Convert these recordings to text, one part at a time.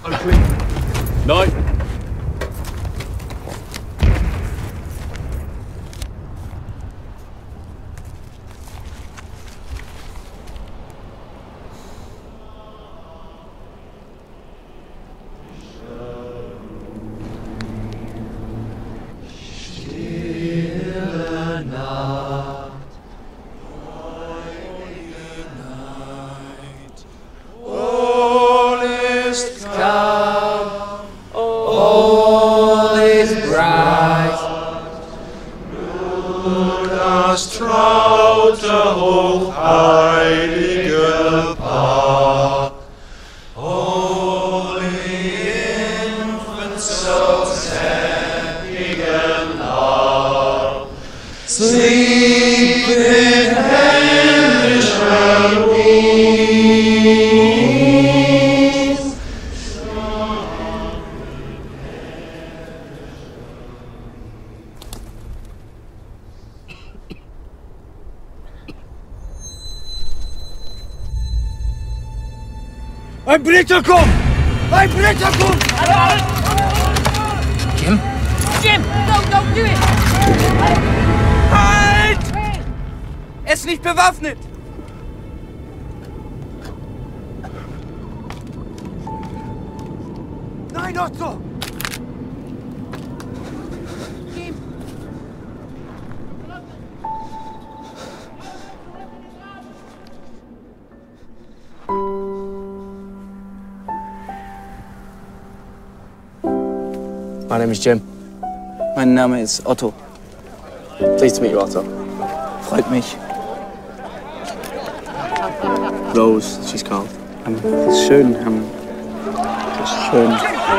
Nein. Das traute, hochheilige Paar. Holy infant, so tender love, sleep in hellish peace. Ein Briter kommt! Ein Briter kommt! Jim? Jim, don't do it! Halt! Er ist nicht bewaffnet! Nein, Otto! Jim! My name is Jim. Mein Name ist Otto. Pleased to meet you, Otto. Freut mich. Rose, she's called. Ist schön. Ist schön.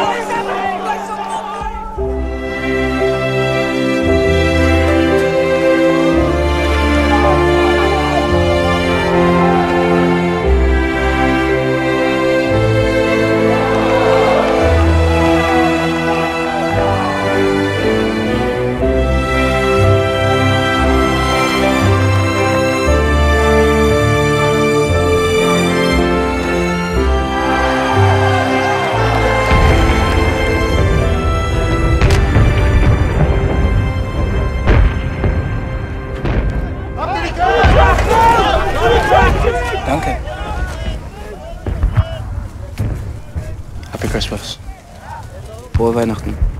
Danke. Happy Christmas. Frohe Weihnachten.